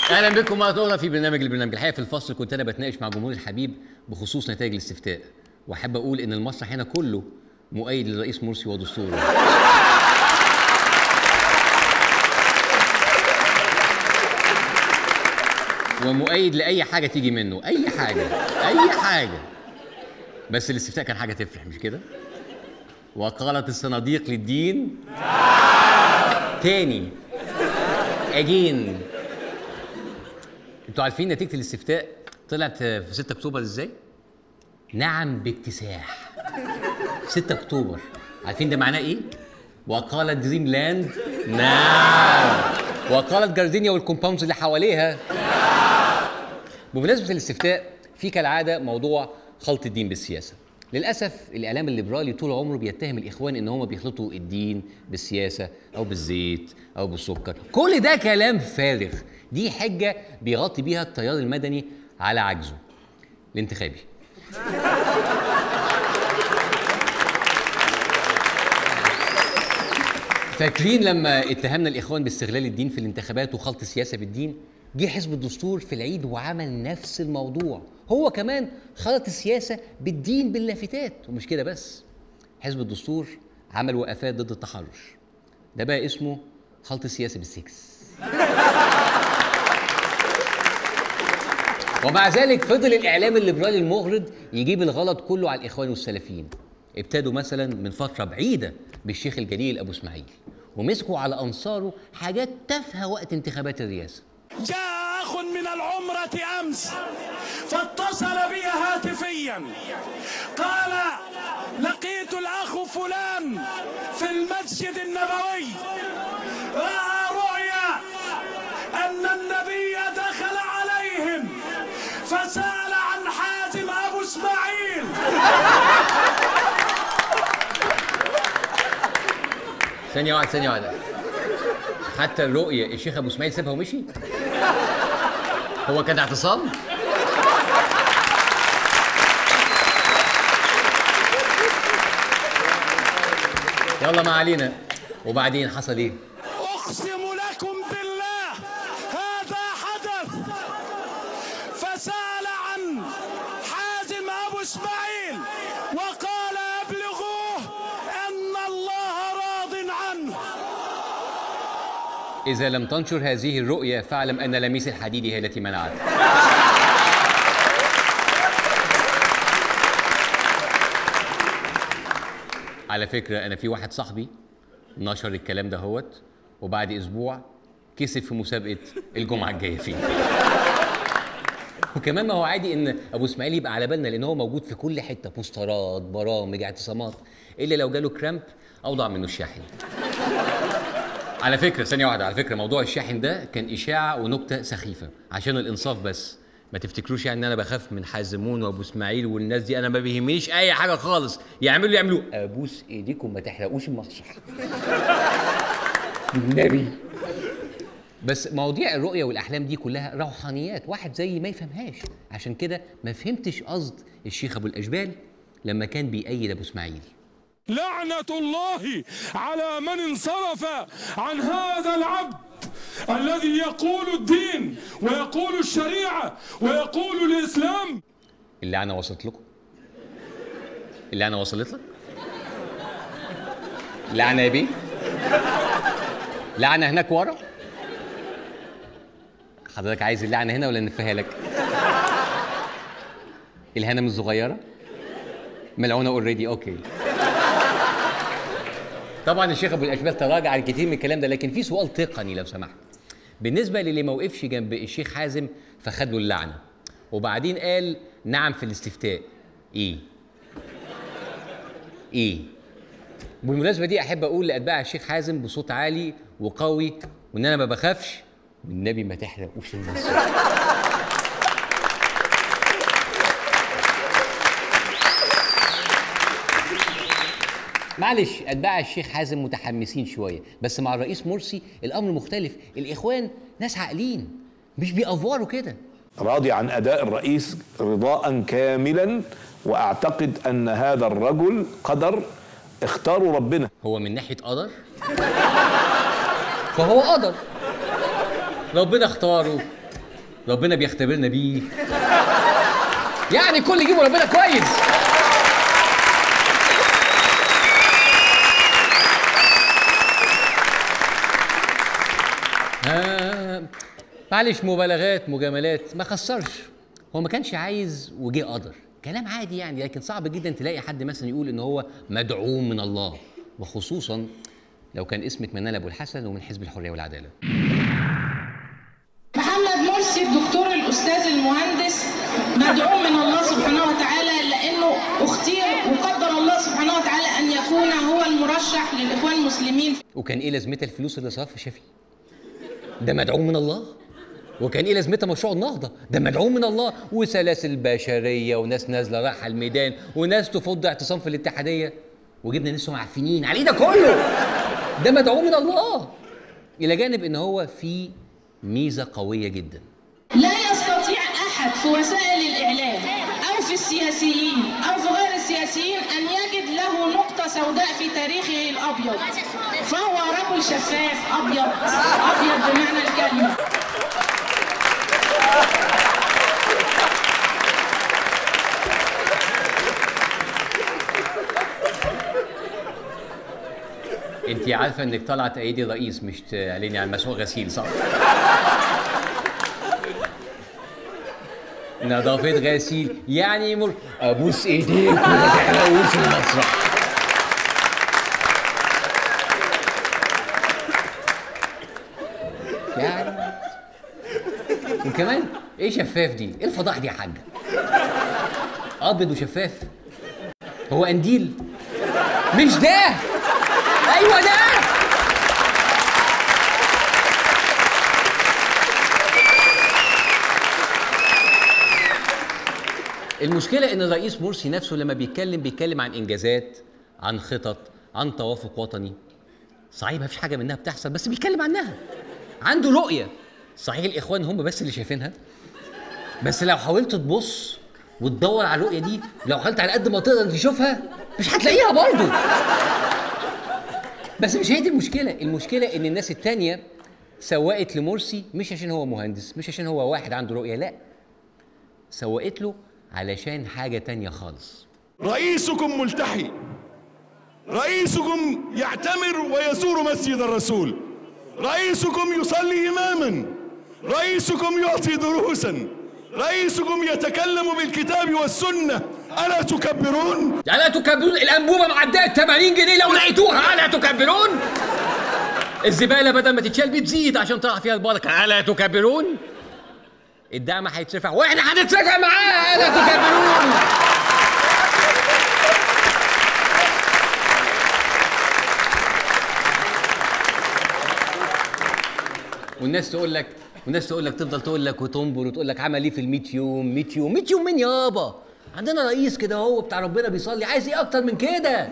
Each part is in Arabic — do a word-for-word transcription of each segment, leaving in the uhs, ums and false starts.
اهلا بكم مرة أخرى في برنامج البرنامج. الحقيقة في الفصل كنت انا بتناقش مع جمهور الحبيب بخصوص نتائج الاستفتاء، واحب اقول ان المسرح هنا كله مؤيد للرئيس مرسي ودستوره. ومؤيد لاي حاجه تيجي منه، اي حاجه اي حاجه، بس الاستفتاء كان حاجه تفرح، مش كده؟ وقالت الصناديق للدين تاني اجين. انتوا عارفين نتيجه الاستفتاء طلعت في ستة اكتوبر ازاي؟ نعم باكتساح. ستة اكتوبر عارفين ده معناه ايه؟ وقالت دريم لاند نعم، وقالت جاردينيا والكومباوندز اللي حواليها. بمناسبه الاستفتاء، في كالعاده موضوع خلط الدين بالسياسه. للاسف الاعلام الليبرالي طول عمره بيتهم الاخوان ان هم بيخلطوا الدين بالسياسه او بالزيت او بالسكر. كل ده كلام فارغ، دي حجه بيغطي بيها التيار المدني على عجزه الانتخابي. فاكرين لما اتهمنا الاخوان باستغلال الدين في الانتخابات وخلط السياسه بالدين؟ جه حزب الدستور في العيد وعمل نفس الموضوع، هو كمان خلط السياسه بالدين باللافتات. ومش كده بس، حزب الدستور عمل وقفات ضد التحرش، ده بقى اسمه خلط السياسه بالسكس. ومع ذلك فضل الاعلام الليبرالي المغرض يجيب الغلط كله على الاخوان والسلفيين. ابتدوا مثلا من فتره بعيده بالشيخ الجليل ابو اسماعيل، ومسكوا على انصاره حاجات تافهه وقت انتخابات الرئاسه. جاء أخ من العمرة أمس فاتصل بي هاتفيا قال: لقيت الأخ فلان في المسجد النبوي رأى رؤيا أن النبي دخل عليهم فسأل عن حازم أبو اسماعيل. ثانية واحدة ثانية واحدة، حتى الرؤية الشيخ أبو اسماعيل سابها ومشي؟ هو كان اعتصام؟ يلا ما علينا. وبعدين حصل ايه؟ أقسم لكم بالله هذا حدث، فسأل عن حازم أبو اسماعيل وقال: أبلغوه أن الله راض عنه. إذا لم تنشر هذه الرؤية فاعلم أن لميس الحديد هي التي منعت. على فكرة أنا في واحد صاحبي نشر الكلام ده هوت، وبعد أسبوع كسب في مسابقة الجمعة الجاية فيه. وكمان ما هو عادي إن أبو إسماعيل يبقى على بالنا، لأن هو موجود في كل حتة، بوسترات، برامج، اعتصامات، إلا لو جاله كرامب أوضع منه الشاحن. على فكرة ثانية واحدة، على فكرة موضوع الشاحن ده كان إشاعة ونكتة سخيفة عشان الإنصاف بس. ما تفتكروش يعني ان انا بخاف من حازمون وابو اسماعيل والناس دي، انا ما بيهمنيش اي حاجه خالص، يعملوا يعملوا. ابوس ايديكم ما تحرقوش المسرح. النبي. بس مواضيع الرؤيه والاحلام دي كلها روحانيات، واحد زي ما يفهمهاش. عشان كده ما فهمتش قصد الشيخ ابو الاشبال لما كان بيأيد ابو اسماعيل. لعنة الله على من انصرف عن هذا العبد الذي يقول الدين ويقول الشريعة ويقول الإسلام. اللعنة وصلت لكم؟ اللعنة وصلت لك؟ لعنة يا بيه؟ لعنة هناك ورا؟ حضرتك عايز اللعنة هنا ولا نلفها لك؟ الهنم الصغيرة؟ ملعونة اوريدي، اوكي. طبعا الشيخ ابو الاشبال تراجع عن كتير من الكلام ده، لكن في سؤال تقني لو سمحت. بالنسبه للي ما وقفش جنب الشيخ حازم فخد له اللعنه، وبعدين قال نعم في الاستفتاء، ايه؟ ايه؟ بالمناسبه دي احب اقول لاتباع الشيخ حازم بصوت عالي وقوي وان انا ما بخافش، والنبي ما تحرقوش المسرح. معلش اتباع الشيخ حازم متحمسين شويه، بس مع الرئيس مرسي الامر مختلف، الاخوان ناس عاقلين مش بيأفوروا كده. راضي عن اداء الرئيس رضاء كاملا، واعتقد ان هذا الرجل قدر اختاره ربنا. هو من ناحيه قدر فهو قدر، ربنا اختاره ربنا بيختبرنا بيه. يعني كل يجيبوا ربنا كويس. آه معلش، مبالغات مجاملات، ما خسرش. هو ما كانش عايز وجه قدر، كلام عادي يعني. لكن صعب جدا تلاقي حد مثلا يقول ان هو مدعوم من الله، وخصوصا لو كان اسمك منال ابو الحسن ومن حزب الحريه والعداله. محمد مرسي الدكتور الاستاذ المهندس مدعوم من الله سبحانه وتعالى، لانه اختير وقدر الله سبحانه وتعالى ان يكون هو المرشح للاخوان المسلمين. وكان ايه لازمتها الفلوس اللي صرفها شفي؟ ده مدعوم من الله. وكان ايه لازمتها مشروع النهضه؟ ده مدعوم من الله. وسلاسل بشريه وناس نازله رايحه الميدان وناس تفض اعتصام في الاتحاديه، وجبنا ناس معفنين عليه. ده كله ده مدعوم من الله. الى جانب ان هو في ميزه قويه جدا، لا يستطيع احد في وسائل الاعلام او في السياسيين او في غير السياسيين ان يجد له نقطه سوداء في تاريخه الابيض، فهو رجل شفاف ابيض ابيض بمعنى الكلمه. انت عارفه انك طلعت ايدي رئيس، مش تعلني عن مسؤول غسيل، صح؟ نظافه غسيل يعني مر... ابوس ايديك وما تحرقوش المسرح. يعني وكمان ايه شفاف دي؟ ايه الفضاح دي يا حاجه؟ ابيض وشفاف؟ هو قنديل؟ مش ده. ايوه ده. المشكله ان الرئيس مرسي نفسه لما بيتكلم بيتكلم عن انجازات، عن خطط، عن توافق وطني. صحيح ما فيش حاجه منها بتحصل، بس بيتكلم عنها. عنده رؤيه. صحيح الاخوان هم بس اللي شايفينها، بس لو حاولت تبص وتدور على الرؤيه دي، لو حاولت على قد ما تقدر تشوفها مش هتلاقيها برضه. بس مش هي دي المشكله. المشكله ان الناس التانيه سوقت لمرسي مش عشان هو مهندس، مش عشان هو واحد عنده رؤيه، لا، سوقت له علشان حاجه تانيه خالص. رئيسكم ملتحي، رئيسكم يعتمر ويزور مسجد الرسول، رئيسكم يصلي إماما، رئيسكم يعطي دروسا، رئيسكم يتكلم بالكتاب والسنة. ألا تكبرون؟ ألا تكبرون؟ الأنبوبة معدية ثمانين جنيه لو لقيتوها، ألا تكبرون؟ الزبالة بدل ما تتشال بتزيد عشان تقع فيها البركة، ألا تكبرون؟ الدعم هيترفع وإحنا هنترفع معاه، ألا تكبرون؟ والناس تقول لك والناس تقول لك تفضل تقول لك وتنبر وتقول لك عمل ايه في ال مية يوم؟ مية يوم مية يوم مين يابا؟ عندنا رئيس كده هو بتاع ربنا بيصلي، عايز ايه اكتر من كده؟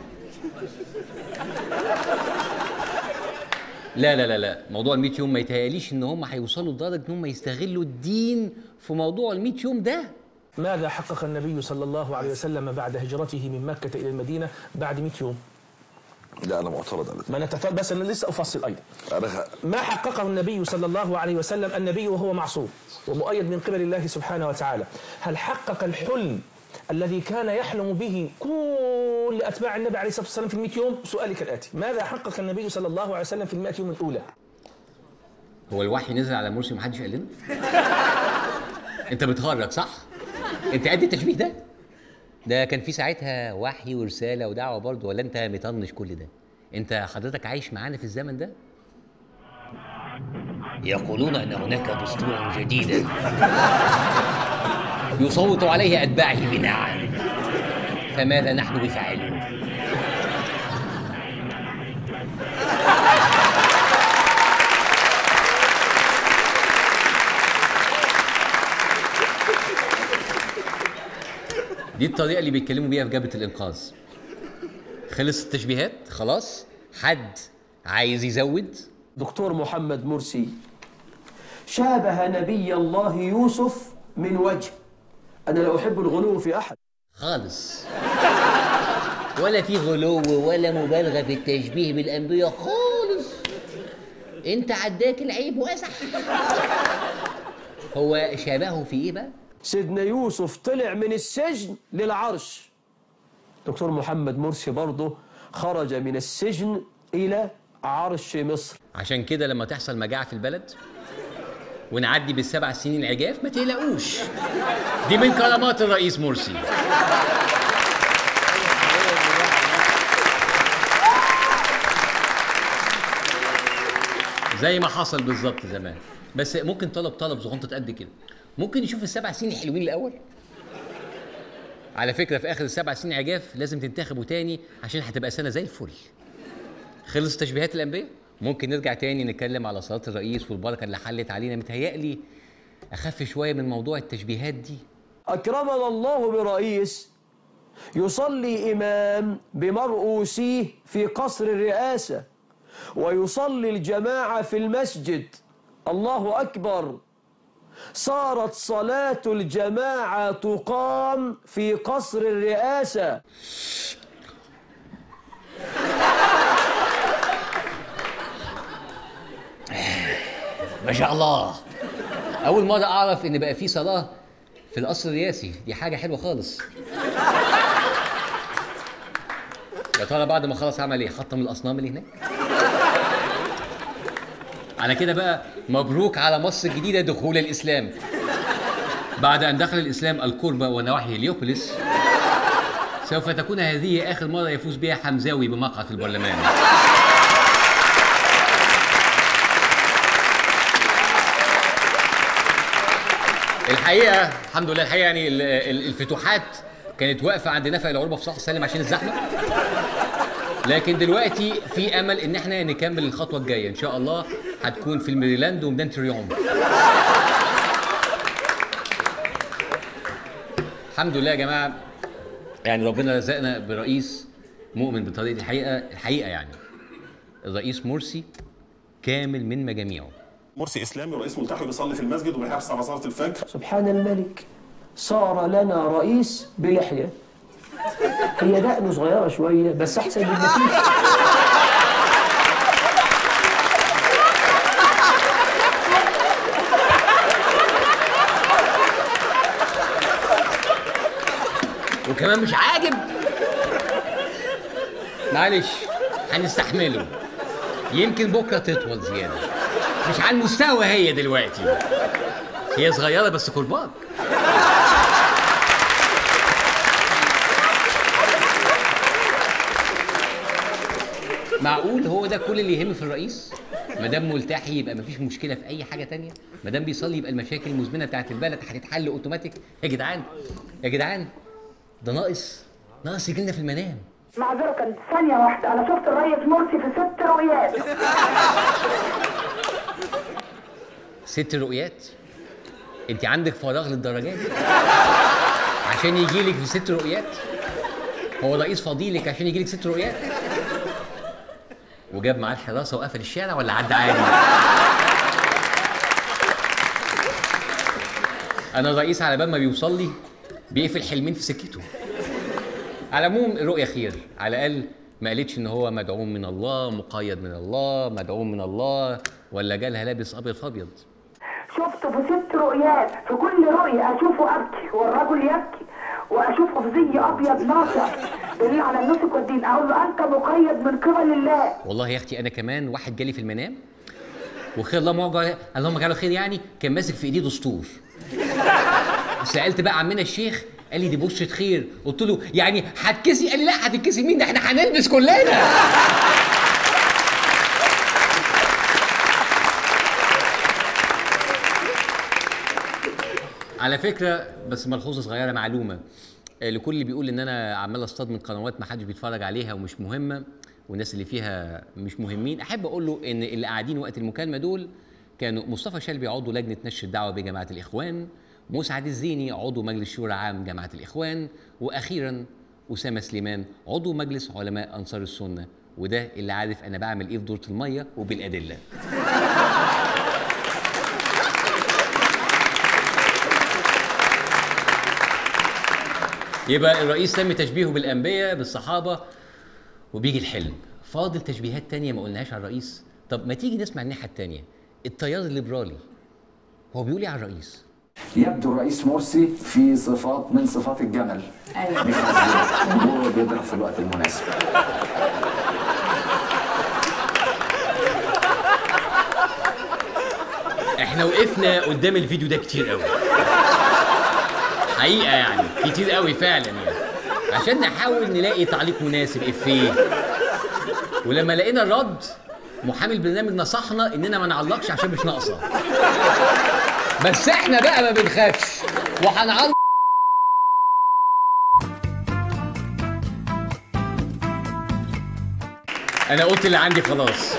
لا لا لا لا، موضوع ال مية يوم ما يتهيأليش ان هم هيوصلوا لدرجه ان هم يستغلوا الدين في موضوع ال مية يوم ده. ماذا حقق النبي صلى الله عليه وسلم بعد هجرته من مكة إلى المدينة بعد مية يوم؟ لا أنا معترض على ما أنا تفضل، بس أنا لسه أفصل أيضا. أنا ما حققه النبي صلى الله عليه وسلم، النبي وهو معصوم ومؤيد من قبل الله سبحانه وتعالى، هل حقق الحلم الذي كان يحلم به كل أتباع النبي عليه الصلاة والسلام في المئة يوم؟ سؤالي كالآتي: ماذا حقق النبي صلى الله عليه وسلم في المئة يوم الأولى؟ هو الوحي نزل على مرسي ومحدش قال لنا؟ أنت بتهرج صح؟ أنت قد التشبيه ده؟ ده كان في ساعتها وحي ورسالة ودعوة برضه، ولا أنت مطنش كل ده؟ أنت حضرتك عايش معانا في الزمن ده؟ يقولون أن هناك دستورا جديدا يصوت عليه أتباعه بنعم، فماذا نحن بفاعلون؟ دي الطريقة اللي بيتكلموا بيها في جبهة الإنقاذ. خلص التشبيهات خلاص؟ حد عايز يزود؟ دكتور محمد مرسي شابه نبي الله يوسف من وجه. أنا لا أحب الغلو في أحد خالص، ولا في غلو ولا مبالغة في التشبيه بالأنبياء خالص. أنت عداك العيب وأسح. هو شبهه في ايه بقى؟ سيدنا يوسف طلع من السجن للعرش. دكتور محمد مرسي برضه خرج من السجن إلى عرش مصر. عشان كده لما تحصل مجاعة في البلد ونعدي بالسبع سنين عجاف ما تقلقوش، دي من كرامات الرئيس مرسي. زي ما حصل بالظبط زمان. بس ممكن طلب طلب زغنطة قد كده، ممكن نشوف السبع سنين الحلوين الاول. على فكره في اخر السبع سنين عجاف لازم تنتخبوا تاني عشان هتبقى سنه زي الفل. خلص تشبيهات الانبياء، ممكن نرجع تاني نتكلم على صلاه الرئيس والبركه اللي حلت علينا. متهيألي اخف شويه من موضوع التشبيهات دي. أكرمنا الله برئيس يصلي إمام بمرؤوسيه في قصر الرئاسة، ويصلي الجماعة في المسجد. الله أكبر. صارت صلاة الجماعة تقام في قصر الرئاسة. ما شاء الله، أول مرة أعرف إن بقى في صلاة في القصر الرئاسي، دي حاجة حلوة خالص. يا ترى بعد ما خلص عمل إيه؟ حطم الأصنام اللي هناك؟ على كده بقى مبروك على مصر الجديدة دخول الإسلام. بعد أن دخل الإسلام القربة ونواحي هليوبوليس، سوف تكون هذه آخر مرة يفوز بها حمزاوي بمقعد في البرلمان. الحقيقة الحمد لله، الحقيقة يعني الفتوحات كانت واقفة عند نفق العروبة في صلاح السلم عشان الزحمة، لكن دلوقتي في امل ان احنا نكمل الخطوه الجايه ان شاء الله، هتكون في الميريلاند وميدان تريوم. الحمد لله يا جماعه، يعني ربنا رزقنا برئيس مؤمن بطريقه الحقيقه الحقيقه يعني الرئيس مرسي كامل من مجاميعه. مرسي اسلامي ورئيس ملتحي بيصلي في المسجد وبيحافظ على صلاه الفجر. سبحان الملك، صار لنا رئيس بلحيه. هي دقنه صغيره شويه بس احسن من مفيش. وكمان مش عاجب، معلش هنستحمله، يمكن بكره تطول زياده، مش على المستوى هي دلوقتي، هي صغيره بس كرباج. معقول هو ده كل اللي يهم في الرئيس؟ ما دام ملتحي يبقى مفيش مشكله في اي حاجه تانية، ما دام بيصلي يبقى المشاكل المزمنه بتاعت البلد هتتحل اوتوماتيك. يا جدعان يا جدعان ده ناقص ناقص يجي لنا في المنام. معذرة ثانية واحدة، أنا شفت الرئيس مرسي في ست رؤيات. ست رؤيات؟ أنت عندك فراغ للدرجات دي؟ عشان يجي لك في ست رؤيات؟ هو رئيس فضيلك عشان يجي لك ست رؤيات؟ وجاب معاه الحراسة وقفل الشارع ولا عدى عادي؟ أنا الرئيس على بال ما بيوصل لي بيقفل حلمين في سكته. على العموم الرؤية خير، على الأقل ما قالتش إن هو مدعوم من الله، مقيد من الله، مدعوم من الله، ولا جالها لابس أبيض في أبيض. شفته في ست رؤيات، في كل رؤية أشوفه أبكي والرجل يبكي، وأشوفه في زي أبيض ناصع دليل على النسك والدين، أقول له أنت مقيد من قبل الله. والله يا أختي أنا كمان واحد جالي في المنام وخير الله معجل اللهم اجعله خير، يعني كان ماسك في إيديه دستور. سألت بقى عمنا الشيخ قال لي دي بشرة خير، قلت له يعني هتكسي؟ قال لي لا هتتكسي مين، ده احنا هنلبس كلنا. على فكرة بس ملحوظة صغيرة، معلومة لكل اللي بيقول ان انا عمال اصطاد من قنوات ما حدش بيتفرج عليها ومش مهمة والناس اللي فيها مش مهمين، احب اقول له ان اللي قاعدين وقت المكالمة دول كانوا مصطفى شلبي عضو لجنة نشر الدعوة بجماعة الإخوان، مسعد الزيني عضو مجلس شورى عام جماعة الإخوان، وأخيراً أسامة سليمان عضو مجلس علماء أنصار السنة، وده اللي عارف أنا بعمل إيه في دورة المية وبالأدلة. يبقى الرئيس تم تشبيهه بالأنبياء بالصحابة، وبيجي الحلم. فاضل تشبيهات تانية ما قلناهاش على الرئيس. طب ما تيجي نسمع الناحية التانية، التيار الليبرالي هو بيقول ايه على الرئيس؟ يبدو الرئيس مرسي في صفات من صفات الجمل. ايوه هو بيضرب في الوقت المناسب. احنا وقفنا قدام الفيديو ده كتير قوي حقيقه، يعني كتير قوي فعلا يعني، عشان نحاول نلاقي تعليق مناسب افيه. ولما لقينا الرد، محامي البرنامج نصحنا اننا ما نعلقش عشان مش ناقصه. بس احنا بقى ما بنخافش وهنعلق. انا قلت اللي عندي خلاص.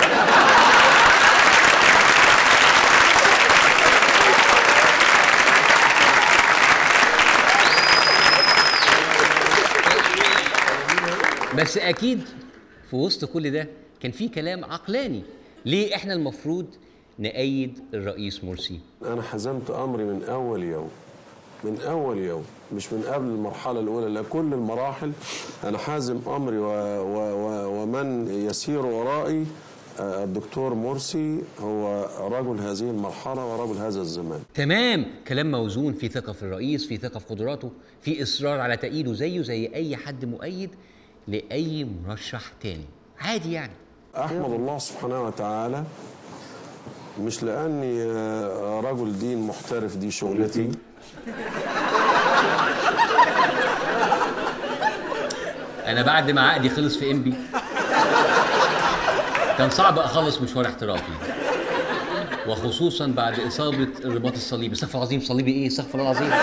بس اكيد في وسط كل ده كان في كلام عقلاني. ليه احنا المفروض نأيد الرئيس مرسي؟ انا حزمت امري من اول يوم، من اول يوم، مش من قبل المرحله الاولى، لا كل المراحل انا حازم امري و و و ومن يسير ورائي الدكتور مرسي هو رجل هذه المرحله ورجل هذا الزمان. تمام، كلام موزون، في ثقه في الرئيس، في ثقه في قدراته، في اصرار على تأييده زيه زي اي حد مؤيد لاي مرشح تاني عادي يعني. احمد الله سبحانه وتعالى، مش لاني رجل دين محترف دي شغلتي. انا بعد ما عقدي خلص في انبي كان صعب اخلص مشوار احترافي، وخصوصا بعد اصابه الرباط الصليبي. استغفر الله العظيم، صليبي ايه؟ استغفر الله العظيم.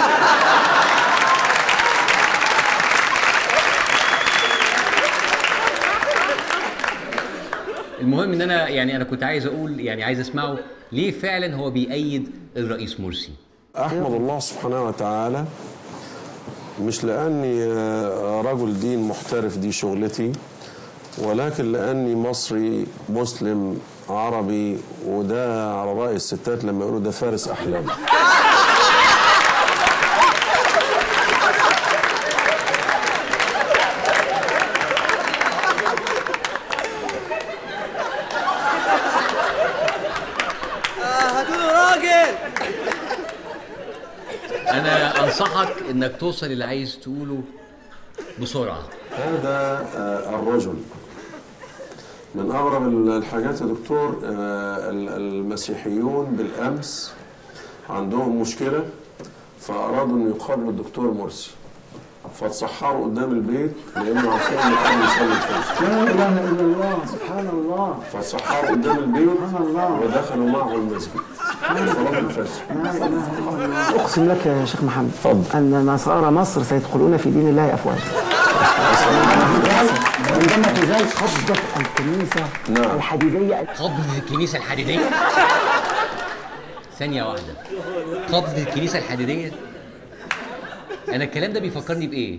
المهم ان انا يعني انا كنت عايز اقول، يعني عايز اسمعه ليه فعلا هو بيأيد الرئيس مرسي. احمد الله سبحانه وتعالى، مش لاني رجل دين محترف دي شغلتي، ولكن لاني مصري مسلم عربي، وده على رأي الستات لما يقولوا ده فارس احلام. أنا أنصحك إنك توصل اللي عايز تقوله بسرعة. هذا الرجل من أغرب الحاجات يا دكتور. المسيحيون بالأمس عندهم مشكلة، فأرادوا إنه يقابلوا الدكتور مرسي، فاتسحروا قدام البيت لأنه عارفين إنه كان يصلي الفجر. لا إله إلا الله، سبحان الله. فاتسحروا قدام البيت ودخلوا معه المسجد صلاة الفجر. لا إله إلا الله. أقسم لك يا شيخ محمد أن نصارى مصر سيدخلون في دين الله أفواجا. عندما تزال قبضة الكنيسة نعم. الحديدية. قبضة الكنيسة الحديدية؟ ثانية واحدة، قبضة الكنيسة الحديدية؟ أنا الكلام ده بيفكرني بإيه؟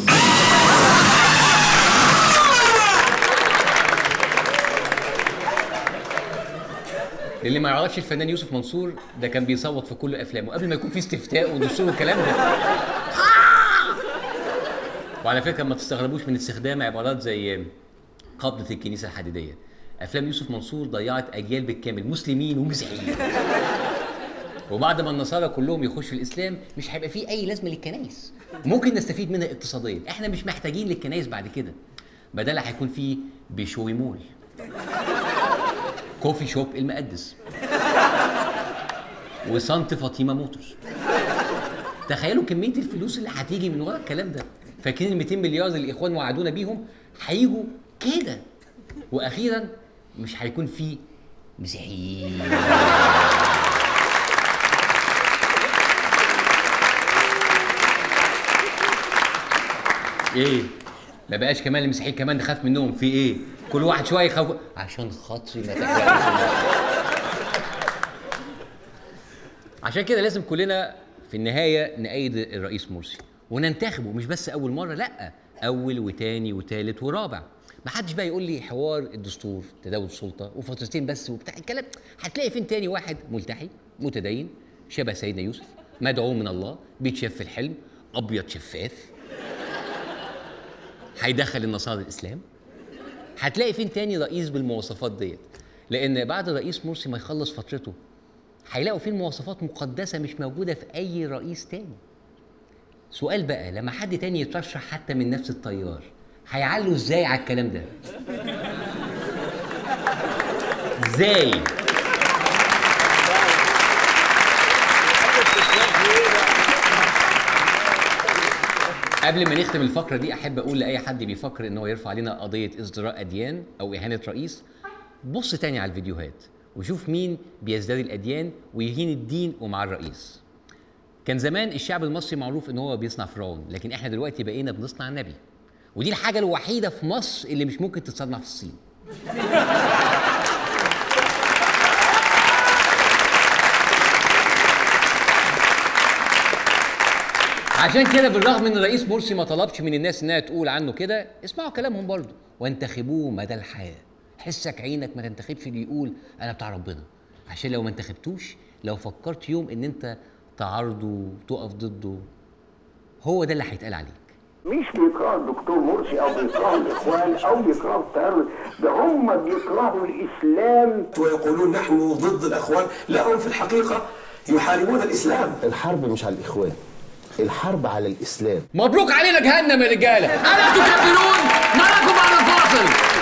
اللي ما يعرفش الفنان يوسف منصور ده كان بيصوت في كل أفلامه قبل ما يكون في استفتاء ودستور والكلام ده. وعلى فكرة ما تستغربوش من استخدام عبارات زي قبضة الكنيسة الحديدية. أفلام يوسف منصور ضيعت أجيال بالكامل، مسلمين ومسيحيين. وبعد ما النصارى كلهم يخشوا الإسلام مش هيبقى فيه أي لازمة للكنائس. ممكن نستفيد منها اقتصاديا، احنا مش محتاجين للكنائس بعد كده. بدلها هيكون فيه بشوي مول، كوفي شوب المقدس، وسانت فاطمة موتورز. تخيلوا كمية الفلوس اللي هتيجي من ورا الكلام ده. فاكرين ال مئتين مليار اللي الإخوان وعدونا بيهم هيجوا كده. وأخيرا مش هيكون فيه مسيحيين. ايه؟ ما بقاش كمان المسيحيين كمان نخاف منهم، في ايه؟ كل واحد شويه يخاف عشان خاطري ما تحرقش. عشان كده لازم كلنا في النهايه نأيد الرئيس مرسي وننتخبه، مش بس اول مره، لا، اول وتاني وتالت ورابع. ما حدش بقى يقول لي حوار الدستور تداول السلطه وفترتين بس وبتاع الكلام. هتلاقي فين تاني واحد ملتحي متدين شبه سيدنا يوسف، مدعو من الله، بيتشاف في الحلم، ابيض شفاف، هيدخل النصارى الاسلام. هتلاقي فين تاني رئيس بالمواصفات ديت؟ لان بعد الرئيس مرسي ما يخلص فترته هيلاقوا فيه المواصفات مقدسه مش موجوده في اي رئيس تاني. سؤال بقى، لما حد تاني يترشح حتى من نفس التيار هيعلوا ازاي على الكلام ده؟ ازاي؟ قبل ما نختم الفقره دي احب اقول لاي حد بيفكر ان هو يرفع علينا قضيه ازدراء اديان او اهانه رئيس، بص تاني على الفيديوهات وشوف مين بيزداد الاديان ويهين الدين ومع الرئيس. كان زمان الشعب المصري معروف ان هو بيصنع فرعون، لكن احنا دلوقتي بقينا بنصنع نبي، ودي الحاجه الوحيده في مصر اللي مش ممكن تتصنع في الصين. عشان كده بالرغم ان الرئيس مرسي ما طلبش من الناس انها تقول عنه كده، اسمعوا كلامهم برضه وانتخبوه مدى الحياه. حسك عينك ما تنتخبش اللي يقول انا بتاع ربنا، عشان لو ما انتخبتوش، لو فكرت يوم ان انت تعارضه تقف ضده، هو ده اللي هيتقال عليك. مش بيكرهوا الدكتور مرسي او بيكرهوا الاخوان او بيكرهوا التيار، ده هم بيكرهوا الاسلام ويقولون نحن ضد الاخوان، لا هم في الحقيقه يحاربون الاسلام. الحرب مش على الاخوان، الحرب على الاسلام. مبروك علينا جهنم يا رجاله. الا تكبرون؟ معكم على الفاصل.